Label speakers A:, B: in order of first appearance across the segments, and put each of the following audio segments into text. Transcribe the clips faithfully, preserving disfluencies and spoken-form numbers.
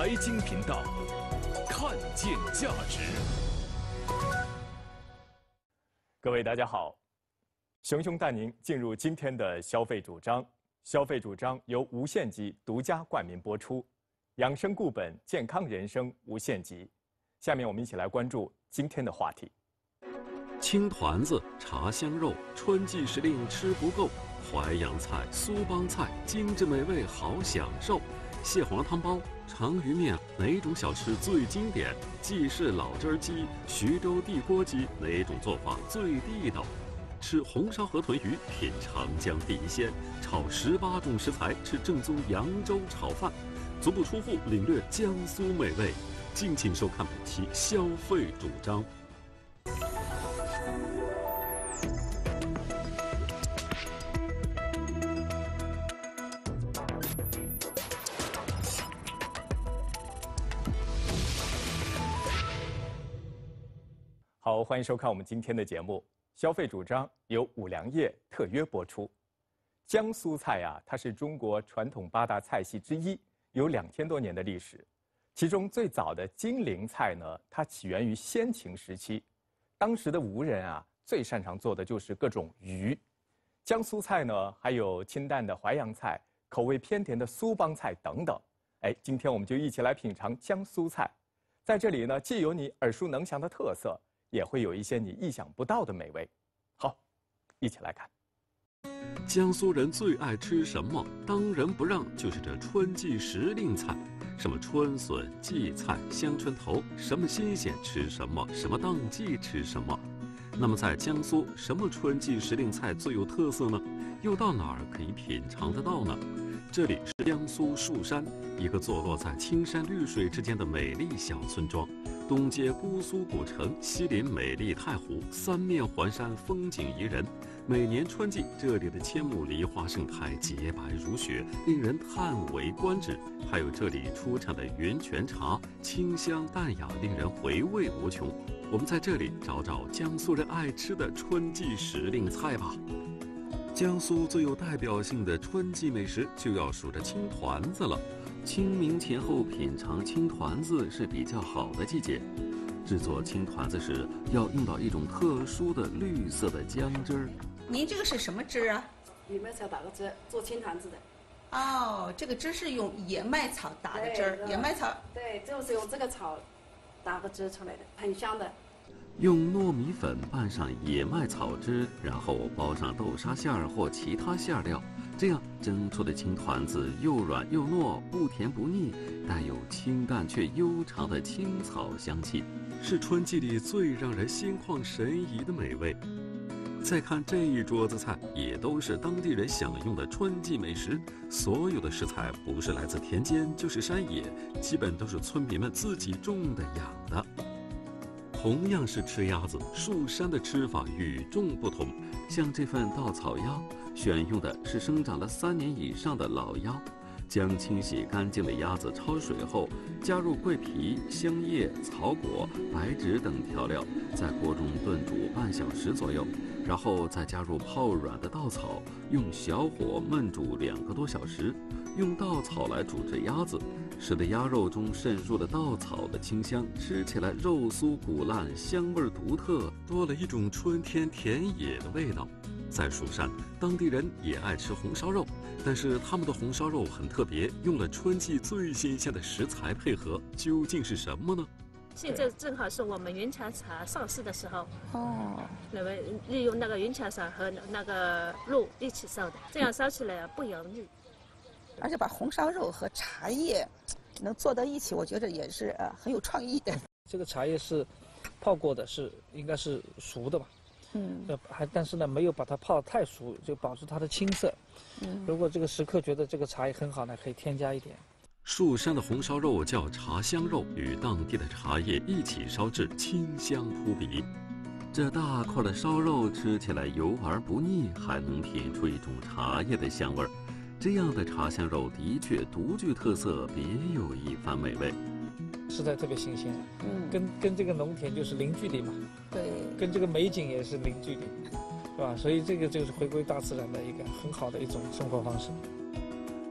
A: 财经频道，看见价值。各位大家好，熊熊带您进入今天的消费主张。消费主张由无限极独家冠名播出，养生固本，健康人生无限极。下面我们一起来关注今天的话题。
B: 青团子、茶香肉，春季时令吃不够；淮扬菜、苏帮菜，精致美味好享受。蟹黄汤包、长鱼面，哪种小吃最经典？冀式老汁鸡、徐州地锅鸡，哪种做法最地道？吃红烧河豚鱼，品长江地鲜；炒十八种食材，吃正宗扬州炒饭。足不出户，领略江苏美味。敬请收看本期消费主张。
A: 好，欢迎收看我们今天的节目。消费主张由五粮液特约播出。江苏菜啊，它是中国传统八大菜系之一，有两千多年的历史。其中最早的金陵菜呢，它起源于先秦时期。当时的吴人啊，最擅长做的就是各种鱼。江苏菜呢，还有清淡的淮扬菜、口味偏甜的苏帮菜等等。哎，今天我们就一起来品尝江苏菜。在这里呢，既有你耳熟能详的特色，也会有一些你意想不到的美味。好，一起来看。
B: 江苏人最爱吃什么？当仁不让就是这春季时令菜，什么春笋、荠菜、香椿头，什么新鲜吃什么，什么当季吃什么。那么在江苏，什么春季时令菜最有特色呢？又到哪儿可以品尝得到呢？这里是江苏树山，一个坐落在青山绿水之间的美丽小村庄。东接姑苏古城，西临美丽太湖，三面环山，风景宜人。每年春季，这里的千亩梨花盛开，洁白如雪，令人叹为观止。还有这里出产的云泉茶，清香淡雅，令人回味无穷。我们在这里找找江苏人爱吃的春季时令菜吧。江苏最有代表性的春季美食就要数着青团子了。清明前后品尝青团子是比较好的季节。制作青团子时要用到一种特殊的绿色的姜汁儿。
C: 您这个是什么汁啊？
D: 野麦草打个汁，做青团子的。
C: 哦，这个汁是用野麦草打的汁儿，野麦草。
D: 对，就是用这个草打个汁出来的，很香的。
B: 用糯米粉拌上野麦草汁，然后包上豆沙馅儿或其他馅料，这样蒸出的青团子又软又糯，不甜不腻，带有清淡却悠长的青草香气，是春季里最让人心旷神怡的美味。再看这一桌子菜，也都是当地人享用的春季美食。所有的食材不是来自田间，就是山野，基本都是村民们自己种的养的。同样是吃鸭子，树山的吃法与众不同。像这份稻草鸭，选用的是生长了三年以上的老鸭。将清洗干净的鸭子焯水后，加入桂皮、香叶、草果、白芷等调料，在锅中炖煮半小时左右，然后再加入泡软的稻草，用小火焖煮两个多小时。用稻草来煮这鸭子，使得鸭肉中渗入了稻草的清香，吃起来肉酥骨烂，香味独特，多了一种春天田野的味道。在蜀山，当地人也爱吃红烧肉，但是他们的红烧肉很特别，用了春季最新鲜的食材配合，究竟是什么呢？
E: 现在正好是我们云泉茶上市的时候
C: 哦，
E: 那么利用那个云泉茶和那个肉一起烧的，这样烧起来不油腻。
C: 而且把红烧肉和茶叶能做到一起，我觉得也是呃很有创意的。
F: 这个茶叶是泡过的，是应该是熟的吧？嗯，呃，还但是呢，没有把它泡太熟，就保持它的青色。嗯，如果这个食客觉得这个茶叶很好呢，可以添加一点。
B: 树山的红烧肉叫茶香肉，与当地的茶叶一起烧制，清香扑鼻。这大块的烧肉吃起来油而不腻，还能品出一种茶叶的香味儿。这样的茶香肉的确独具特色，别有一番美味。
F: 食材特别新鲜，嗯，跟跟这个农田就是零距离嘛，
C: 对，
F: 跟这个美景也是零距离，是吧？所以这个就是回归大自然的一个很好的一种生活方式。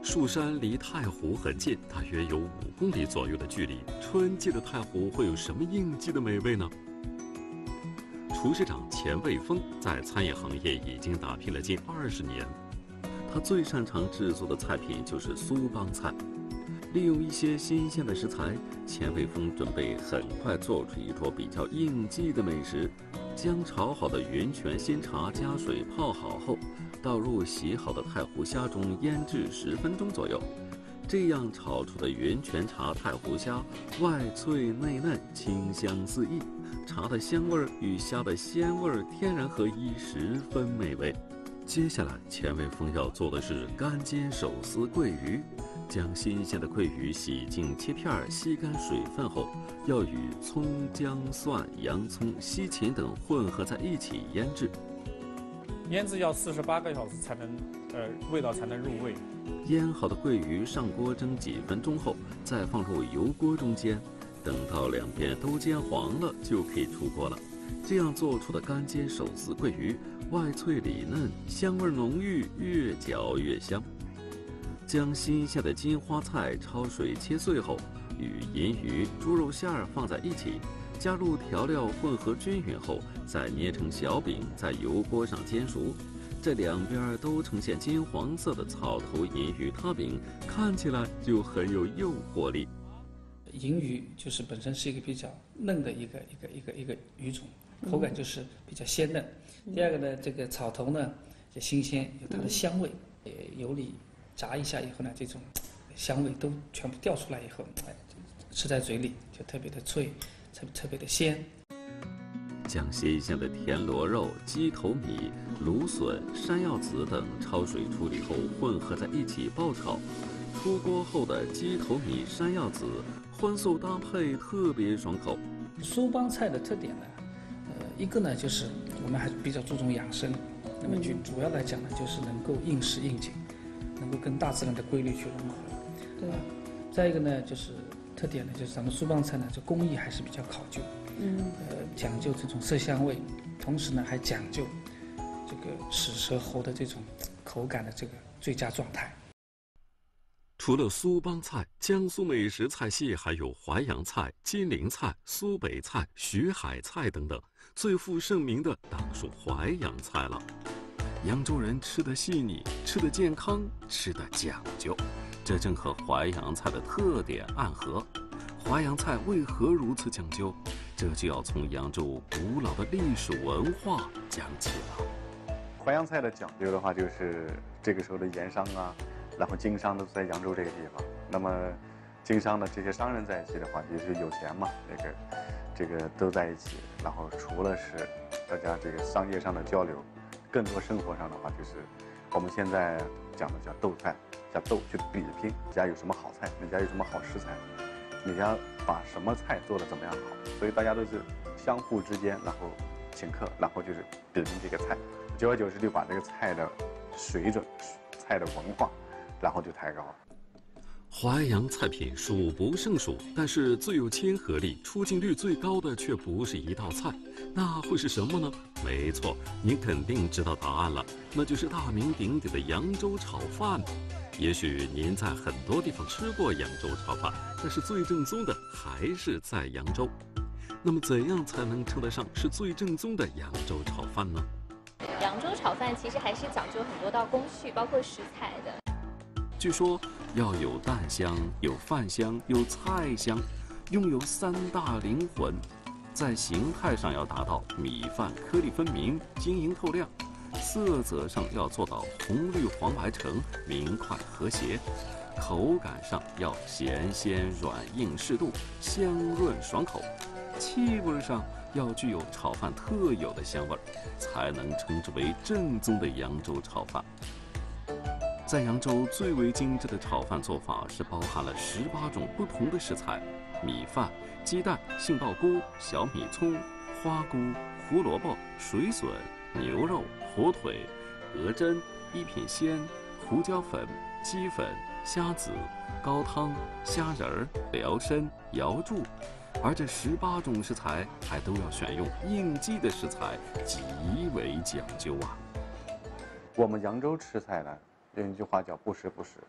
B: 蜀山离太湖很近，大约有五公里左右的距离。春季的太湖会有什么应季的美味呢？厨师长钱卫峰在餐饮行业已经打拼了近二十年，他最擅长制作的菜品就是苏帮菜。利用一些新鲜的食材，钱卫峰准备很快做出一桌比较应季的美食。将炒好的云泉鲜茶加水泡好后，倒入洗好的太湖虾中腌制十分钟左右。这样炒出的云泉茶太湖虾外脆内嫩，清香四溢，茶的香味与虾的鲜味天然合一，十分美味。接下来，钱卫峰要做的是干煎手撕桂鱼。将新鲜的桂鱼洗净切片，吸干水分后，要与葱、姜、蒜、洋葱、西芹等混合在一起腌制。
G: 腌制要四十八个小时才能，呃，味道才能入味。
B: 腌好的桂鱼上锅蒸几分钟后，再放入油锅中煎，等到两边都煎黄了，就可以出锅了。这样做出的干煎手撕桂鱼，外脆里嫩，香味浓郁，越嚼越香。将新鲜的金花菜焯水切碎后，与银鱼、猪肉馅儿放在一起，加入调料混合均匀后，再捏成小饼，在油锅上煎熟。这两边都呈现金黄色的草头银鱼塌饼，看起来就很有诱惑力。
F: 银鱼就是本身是一个比较嫩的一个一个一个一个鱼种，口感就是比较鲜嫩。嗯、第二个呢，这个草头呢也新鲜，有它的香味，嗯、油里炸一下以后呢，这种香味都全部掉出来以后，哎，吃在嘴里就特别的脆，特特别的鲜。
B: 将新鲜的田螺肉、鸡头米、芦笋、山药籽等焯水处理后混合在一起爆炒。出锅后的鸡头米、山药籽荤素搭配特别爽口。
F: 苏帮菜的特点呢，呃，一个呢就是我们还比较注重养生，那么就主要来讲呢，就是能够应时应景，能够跟大自然的规律去融合。对吧？再一个呢，就是特点呢，就是咱们苏帮菜呢，这工艺还是比较考究。嗯，呃，讲究这种色香味，同时呢还讲究这个齿舌喉的这种口感的这个最佳状态。
B: 除了苏帮菜，江苏美食菜系还有淮扬菜、金陵菜、苏北菜、徐海菜等等，最负盛名的当属淮扬菜了。扬州人吃得细腻，吃得健康，吃得讲究，这正和淮扬菜的特点暗合。淮扬菜为何如此讲究？这就要从扬州古老的历史文化讲起了。
H: 淮扬菜的讲究的话，就是这个时候的盐商啊，然后经商都在扬州这个地方。那么，经商的这些商人在一起的话，也就是有钱嘛，这个这个都在一起。然后除了是大家这个商业上的交流，更多生活上的话，就是我们现在讲的叫斗菜，叫斗去比拼，你家有什么好菜，你家有什么好食材。你家把什么菜做得怎么样好，所以大家都是相互之间，然后请客，然后就是比拼这个菜，久而久之就把这个菜的水准、菜的文化，然后就抬高了。
B: 淮扬菜品数不胜数，但是最有亲和力、出镜率最高的却不是一道菜，那会是什么呢？没错，您肯定知道答案了，那就是大名鼎鼎的扬州炒饭。也许您在很多地方吃过扬州炒饭，但是最正宗的还是在扬州。那么怎样才能称得上是最正宗的扬州炒饭呢？
I: 扬州炒饭其实还是讲究很多道工序，包括食材的。
B: 据说要有蛋香、有饭香、有菜香，拥有三大灵魂。在形态上要达到米饭颗粒分明、晶莹透亮。色泽上要做到红绿黄白橙明快和谐，口感上要咸鲜软硬适度，香润爽口，气味上要具有炒饭特有的香味，才能称之为正宗的扬州炒饭。在扬州最为精致的炒饭做法是包含了十八种不同的食材：米饭、鸡蛋、杏鲍菇、小米葱、花菇、胡萝卜、水笋、牛肉、火腿、鹅胗、一品鲜、胡椒粉、鸡粉、虾子、高汤、虾仁儿、辽参、瑶柱，而这十八种食材还都要选用应季的食材，极为讲究啊。
H: 我们扬州吃菜呢，有一句话叫不时不食，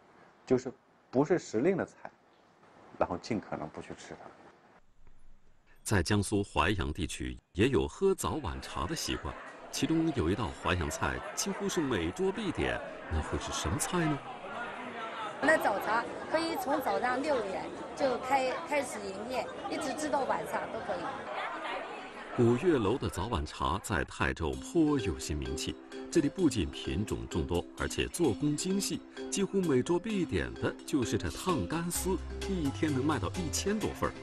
H: 就是不是时令的菜，然后尽可能不去吃它。
B: 在江苏淮扬地区也有喝早晚茶的习惯，其中有一道淮扬菜几乎是每桌必点，那会是什么菜呢？
J: 那早茶可以从早上六点就开开始营业，一直直到晚上都可以。
B: 古月楼的早晚茶在泰州颇有些名气，这里不仅品种众多，而且做工精细，几乎每桌必点的就是这烫干丝，一天能卖到一千多份儿。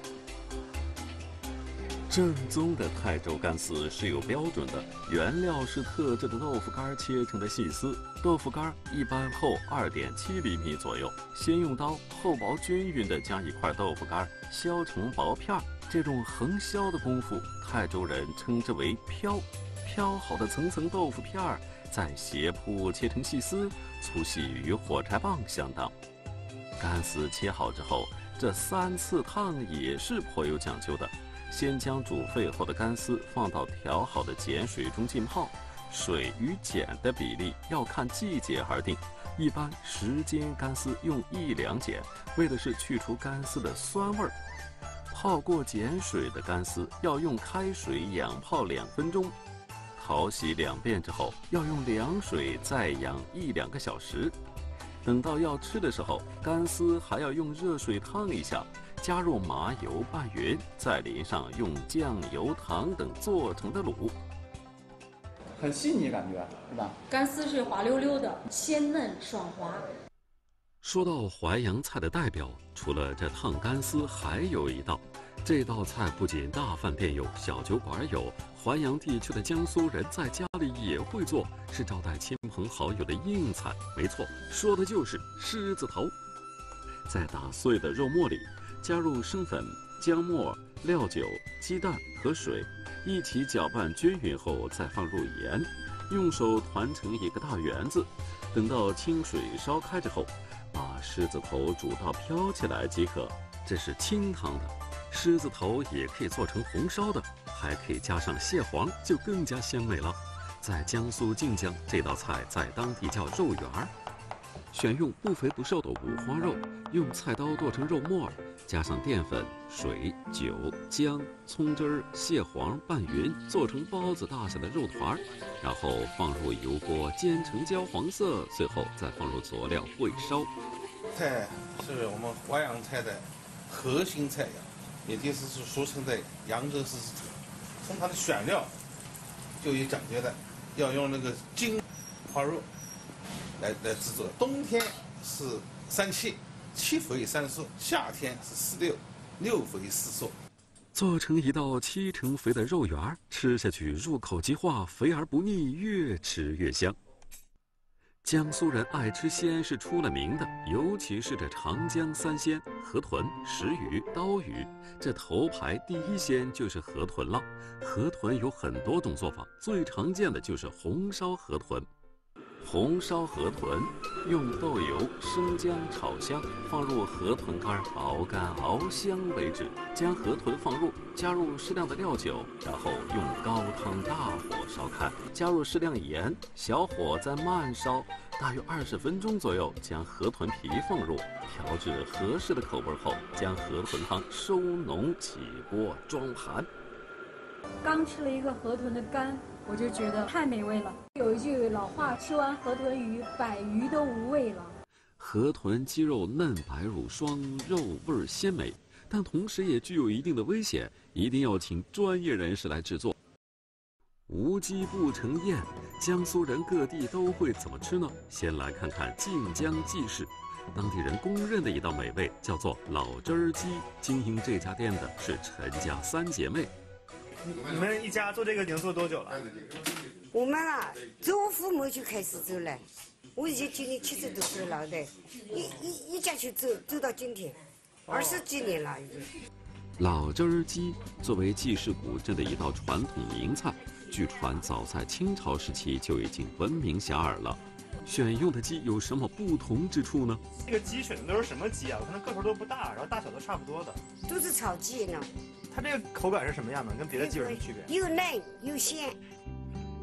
B: 正宗的泰州干丝是有标准的，原料是特制的豆腐干切成的细丝，豆腐干一般厚二点七厘米左右，先用刀厚薄均匀地将一块豆腐干削成薄片儿，这种横削的功夫，泰州人称之为飘。飘好的层层豆腐片儿，再斜铺切成细丝，粗细与火柴棒相当。干丝切好之后，这三次烫也是颇有讲究的。先将煮沸后的干丝放到调好的碱水中浸泡，水与碱的比例要看季节而定。一般时间干丝用一两碱，为的是去除干丝的酸味儿。泡过碱水的干丝要用开水养泡两分钟，淘洗两遍之后，要用凉水再养一两个小时。等到要吃的时候，干丝还要用热水烫一下。加入麻油拌匀，再淋上用酱油、糖等做成的卤，
K: 很细腻，感觉是吧？
L: 干丝是滑溜溜的，鲜嫩爽滑。
B: 说到淮扬菜的代表，除了这烫干丝，还有一道。这道菜不仅大饭店有，小酒馆有，淮扬地区的江苏人在家里也会做，是招待亲朋好友的硬菜。没错，说的就是狮子头。在打碎的肉末里加入生粉、姜末、料酒、鸡蛋和水，一起搅拌均匀后，再放入盐，用手团成一个大圆子。等到清水烧开之后，把狮子头煮到飘起来即可。这是清汤的，狮子头也可以做成红烧的，还可以加上蟹黄，就更加鲜美了。在江苏靖江，这道菜在当地叫肉圆儿。选用不肥不瘦的五花肉，用菜刀剁成肉末，加上淀粉、水、酒、姜、葱汁儿、蟹黄拌匀，做成包子大小的肉团儿，然后放入油锅煎成焦黄色，最后再放入佐料烩烧。
M: 菜是我们淮扬菜的核心菜肴，也就是俗称的扬州狮子头。从它的选料就有讲究的，要用那个金花肉来来制作。冬天是三七，七肥三瘦；夏天是四六，六肥四瘦。
B: 做成一道七成肥的肉圆儿，吃下去入口即化，肥而不腻，越吃越香。江苏人爱吃鲜是出了名的，尤其是这长江三鲜：河豚、石鱼、刀鱼。这头排第一鲜就是河豚了。河豚有很多种做法，最常见的就是红烧河豚。红烧河豚用豆油、生姜炒香，放入河豚干，熬干熬香为止。将河豚放入，加入适量的料酒，然后用高汤大火烧开，加入适量盐，小火再慢烧，大约二十分钟左右。将河豚皮放入，调至合适的口味后，将河豚汤收浓起锅装盘。
L: 刚吃了一个河豚的肝，我就觉得太美味了。有一句老话，吃完河豚鱼，百鱼都无味了。
B: 河豚肌肉嫩白乳霜，肉味鲜美，但同时也具有一定的危险，一定要请专业人士来制作。无鸡不成宴，江苏人各地都会怎么吃呢？先来看看靖江记事，当地人公认的一道美味叫做老汁儿鸡。经营这家店的是陈家三姐妹。
N: 你们一家做这个已经做多久了？
O: 我们啊，从我父母就开始做了，我已经今年七十多岁了的，一一一家就走走到今天，二十几年了已经。
B: 老汁儿鸡作为记事古镇的一道传统名菜，据传早在清朝时期就已经闻名遐迩了。选用的鸡有什么不同之处呢？
N: 这个鸡选的都是什么鸡啊？可能个头都不大，然后大小都差不多的。
O: 都是炒鸡呢。
N: 它这个口感是什么样的？跟别的鸡有什么区别？
O: 又嫩又鲜。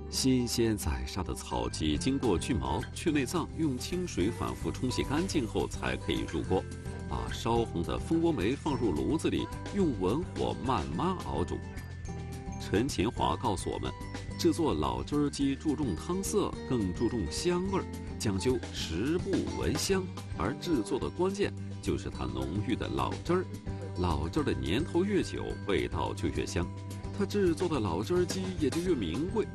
B: 新鲜宰杀的草鸡经过去毛、去内脏，用清水反复冲洗干净后才可以入锅。把烧红的蜂窝煤放入炉子里，用文火慢慢熬煮。陈勤华告诉我们，制作老汁儿鸡注重汤色，更注重香味儿，讲究食不闻香，而制作的关键就是它浓郁的老汁儿。老汁儿的年头越久，味道就越香，它制作的老汁儿鸡也就越名贵。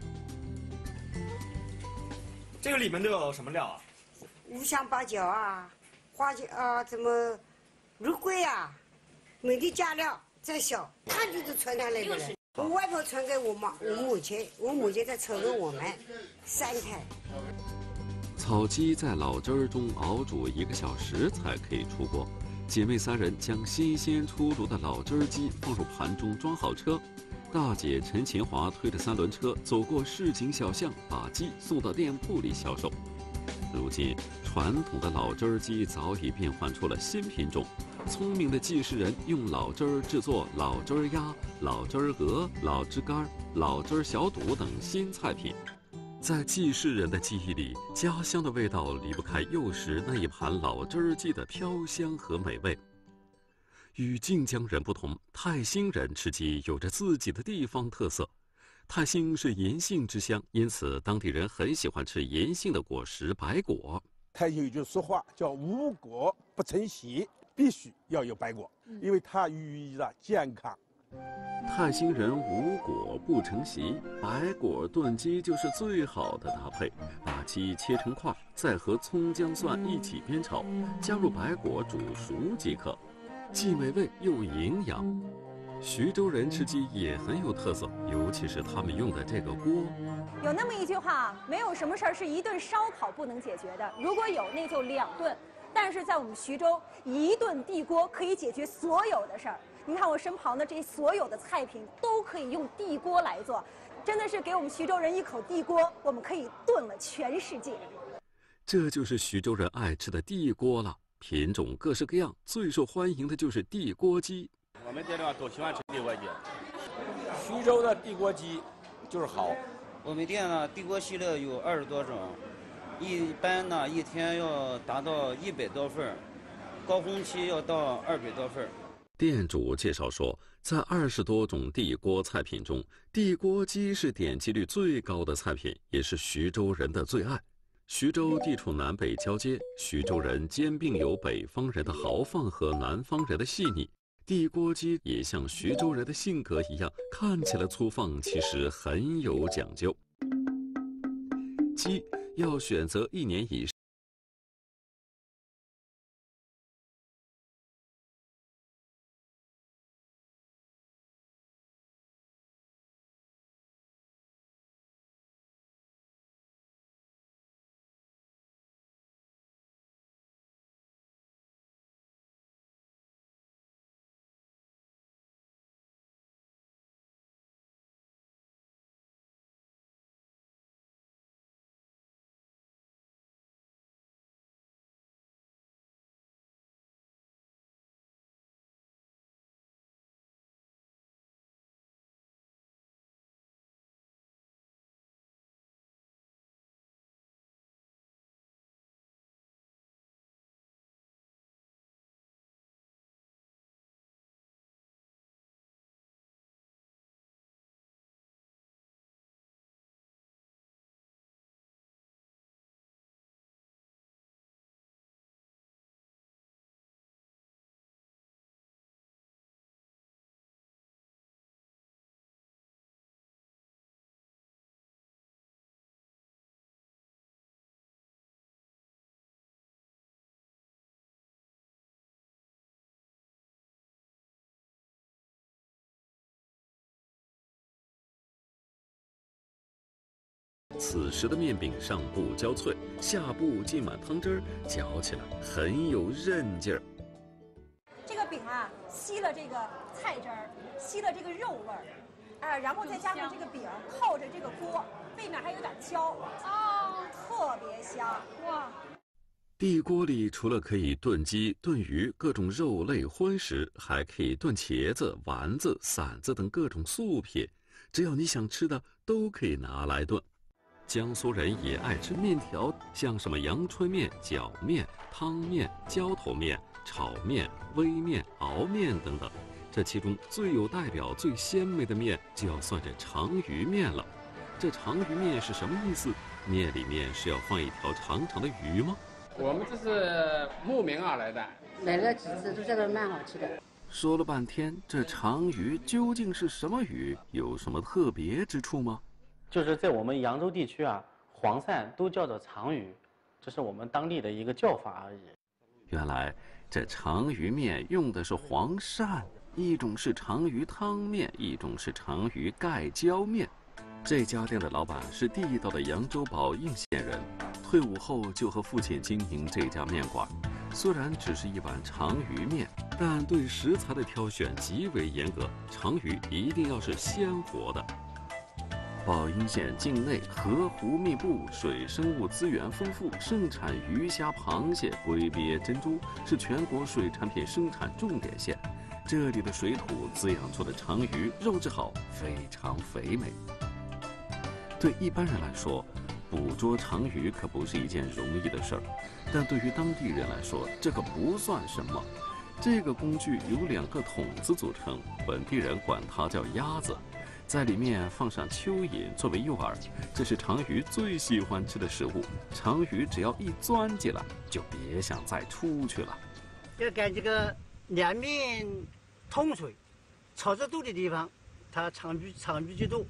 N: 这个里面都有什么料啊？
O: 五香八角啊，花椒啊，怎么肉桂啊，没得加料再小，看就是传下来的了。我外婆传给我妈，我母亲，我母亲再传给我们，三代。
B: 草鸡在老汁儿中熬煮一个小时才可以出锅。姐妹三人将新鲜出炉的老汁儿鸡放入盘中，装好车。大姐陈勤华推着三轮车走过市井小巷，把鸡送到店铺里销售。如今，传统的老汁儿鸡早已变换出了新品种。聪明的记事人用老汁儿制作老汁儿鸭、老汁儿鹅、老汁干、老汁儿小肚等新菜品。在记事人的记忆里，家乡的味道离不开幼时那一盘老汁儿鸡的飘香和美味。与晋江人不同，泰兴人吃鸡有着自己的地方特色。泰兴是银杏之乡，因此当地人很喜欢吃银杏的果实白果。
P: 泰兴有句俗话叫无果不成席，必须要有白果，因为它寓意着健康。
B: 泰兴人无果不成席，白果炖鸡就是最好的搭配。把鸡切成块，再和葱姜蒜一起煸炒，加入白果煮熟即可，既美味又营养。徐州人吃鸡也很有特色，尤其是他们用的这个锅。
Q: 有那么一句话，没有什么事儿是一顿烧烤不能解决的，如果有，那就两顿。但是在我们徐州，一顿地锅可以解决所有的事儿。您看我身旁的这所有的菜品都可以用地锅来做，真的是给我们徐州人一口地锅，我们可以炖了全世界。
B: 这就是徐州人爱吃的地锅了，品种各式各样，最受欢迎的就是地锅鸡。
R: 我们店里都喜欢吃地锅鸡。
S: 徐州的地锅鸡就是好。
T: 我们店呢，地锅系列有二十多种，一般呢一天要达到一百多份，高峰期要到二百多份。
B: 店主介绍说，在二十多种地锅菜品中，地锅鸡是点击率最高的菜品，也是徐州人的最爱。徐州地处南北交接，徐州人兼并有北方人的豪放和南方人的细腻。地锅鸡也像徐州人的性格一样，看起来粗放，其实很有讲究。鸡要选择一年以上。此时的面饼上部焦脆，下部浸满汤汁儿，嚼起来很有韧劲儿。
Q: 这个饼啊，吸了这个菜汁儿，吸了这个肉味儿，哎，然后再加上这个饼靠着这个锅，背面还有点焦，哦，特别香哇！
B: 地锅里除了可以炖鸡、炖鱼、各种肉类荤食，还可以炖茄子、丸子、馓子等各种素品。 只要你想吃的都可以拿来炖。江苏人也爱吃面条，像什么阳春面、饺面、汤面、浇头面、炒面、微面、熬面等等。这其中最有代表、最鲜美的面，就要算这长鱼面了。这长鱼面是什么意思？面里面是要放一条长长的鱼吗？
U: 我们这是慕名而来的，
J: 来了几次都觉得蛮好吃的。
B: 说了半天，这长鱼究竟是什么鱼？有什么特别之处吗？
V: 就是在我们扬州地区啊，黄鳝都叫做长鱼，这是我们当地的一个叫法而已。
B: 原来这长鱼面用的是黄鳝，一种是长鱼汤面，一种是长鱼盖浇面。这家店的老板是地道的扬州宝应县人，退伍后就和父亲经营这家面馆。虽然只是一碗长鱼面，但对食材的挑选极为严格，长鱼一定要是鲜活的。宝应县境内河湖密布，水生物资源丰富，盛产鱼虾、螃蟹、龟鳖、珍珠，是全国水产品生产重点县。这里的水土滋养出的长鱼，肉质好，非常肥美。对一般人来说，捕捉长鱼可不是一件容易的事儿，但对于当地人来说，这可不算什么。这个工具由两个筒子组成，本地人管它叫鸭子。在里面放上蚯蚓作为诱饵，这是长鱼最喜欢吃的食物。长鱼只要一钻进来，就别想再出去了。
W: 要赶这个两面通水，潮湿多的地方，它长鱼长鱼就多。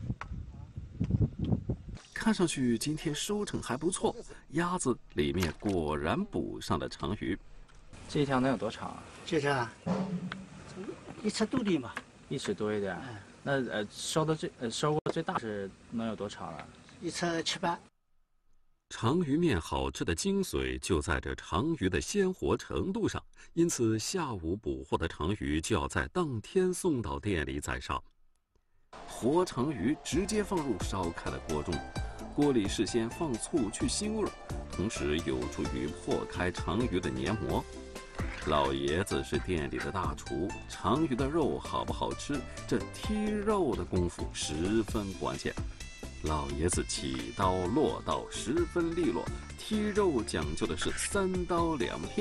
B: 看上去今天收成还不错，鸭子里面果然补上了长鱼。
V: 这一条能有多长啊？
W: 这条啊，一尺多点吧。
V: 一尺多一点。嗯那呃，收的最呃收获最大是能有多长了？
W: 一尺七八。
B: 长鱼面好吃的精髓就在这长鱼的鲜活程度上，因此下午捕获的长鱼就要在当天送到店里宰杀。活长鱼直接放入烧开的锅中，锅里事先放醋去腥味，同时有助于破开长鱼的黏膜。老爷子是店里的大厨，长鱼的肉好不好吃，这剔肉的功夫十分关键。老爷子起刀落刀十分利落，剔肉讲究的是三刀两片。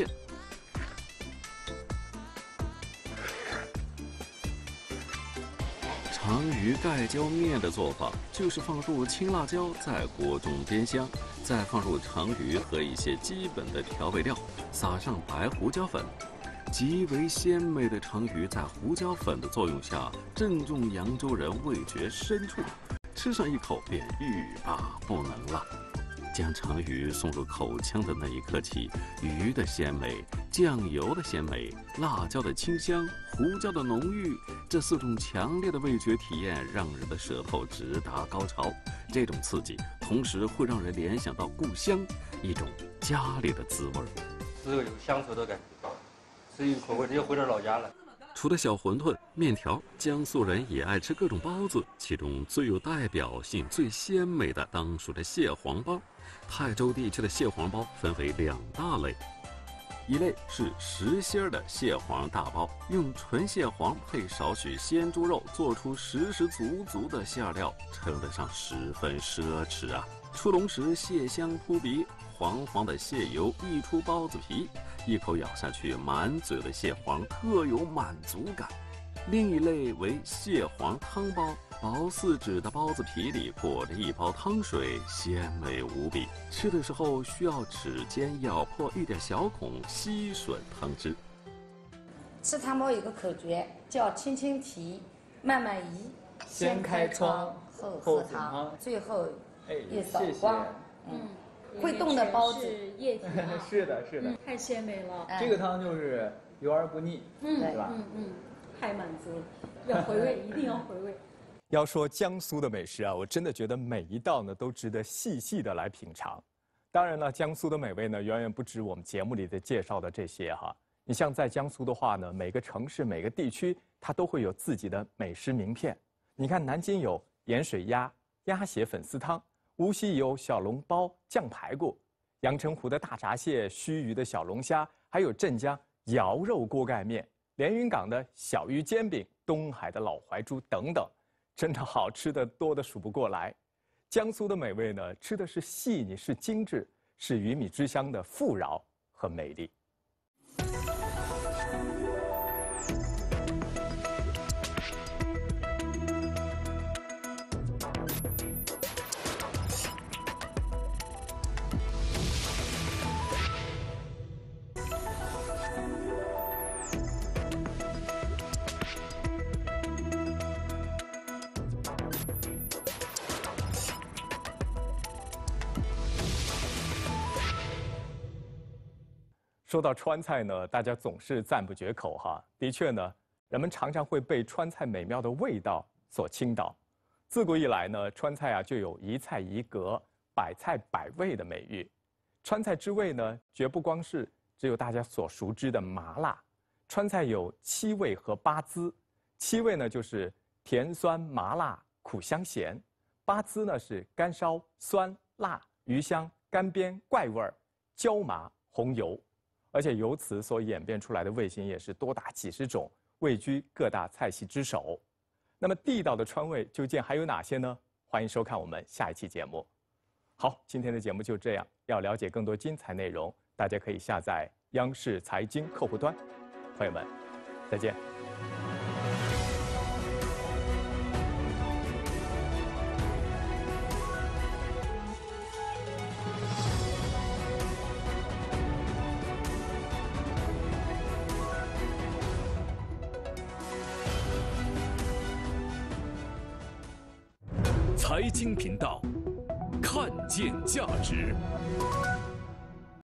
B: 长鱼盖浇面的做法就是放入青辣椒，在锅中煸香，再放入长鱼和一些基本的调味料，撒上白胡椒粉。极为鲜美的长鱼在胡椒粉的作用下，正中扬州人味觉深处，吃上一口便欲罢不能了。将长鱼送入口腔的那一刻起，鱼的鲜美、酱油的鲜美、辣椒的清香、胡椒的浓郁，这四种强烈的味觉体验让人的舌头直达高潮。这种刺激同时会让人联想到故乡，一种家里的滋味。
S: 只有有乡愁的感觉，吃一口我直接回到老家了。
B: 除了小馄饨、面条，江苏人也爱吃各种包子，其中最有代表性、最鲜美的当属这蟹黄包。泰州地区的蟹黄包分为两大类，一类是实心的蟹黄大包，用纯蟹黄配少许鲜猪肉做出实实足足的馅料，称得上十分奢侈啊！出笼时蟹香扑鼻，黄黄的蟹油溢出包子皮，一口咬下去，满嘴的蟹黄特有满足感。另一类为蟹黄汤包，薄似纸的包子皮里裹着一包汤水，鲜美无比。吃的时候需要指尖咬破一点小孔，吸吮汤汁。
J: 吃汤包有个口诀，叫轻轻提，慢慢移，
U: 先开窗
J: 后喝汤，最后一扫光。
L: 嗯，
J: 会动的包子
L: 是液体啊。
U: 是的，是的，
L: 嗯，太鲜美了。
U: 这个汤就是油而不腻，
L: 嗯，
U: 是吧？
L: 嗯嗯，太满足了，要回味，一定要回味。
A: 要说江苏的美食啊，我真的觉得每一道呢都值得细细的来品尝。当然了，江苏的美味呢远远不止我们节目里的介绍的这些哈。你像在江苏的话呢，每个城市、每个地区它都会有自己的美食名片。你看南京有盐水鸭、鸭血粉丝汤，无锡有小笼包、酱排骨，阳澄湖的大闸蟹、盱眙的小龙虾，还有镇江肴肉锅盖面，连云港的小鱼煎饼，东海的老怀猪等等。 真的好吃的多的数不过来。江苏的美味呢，吃的是细腻，是精致，是鱼米之乡的富饶和美丽。说到川菜呢，大家总是赞不绝口哈。的确呢，人们常常会被川菜美妙的味道所倾倒。自古以来呢，川菜啊就有一菜一格、百菜百味的美誉。川菜之味呢，绝不光是只有大家所熟知的麻辣。川菜有七味和八滋，七味呢就是甜酸麻辣苦香咸，八滋呢是干烧酸辣鱼香干煸怪味儿椒麻红油。而且由此所演变出来的味型也是多达几十种，位居各大菜系之首。那么地道的川味究竟还有哪些呢？欢迎收看我们下一期节目。好，今天的节目就这样。要了解更多精彩内容，大家可以下载央视财经客户端。朋友们，再见。
C: 财经频道，看见价值。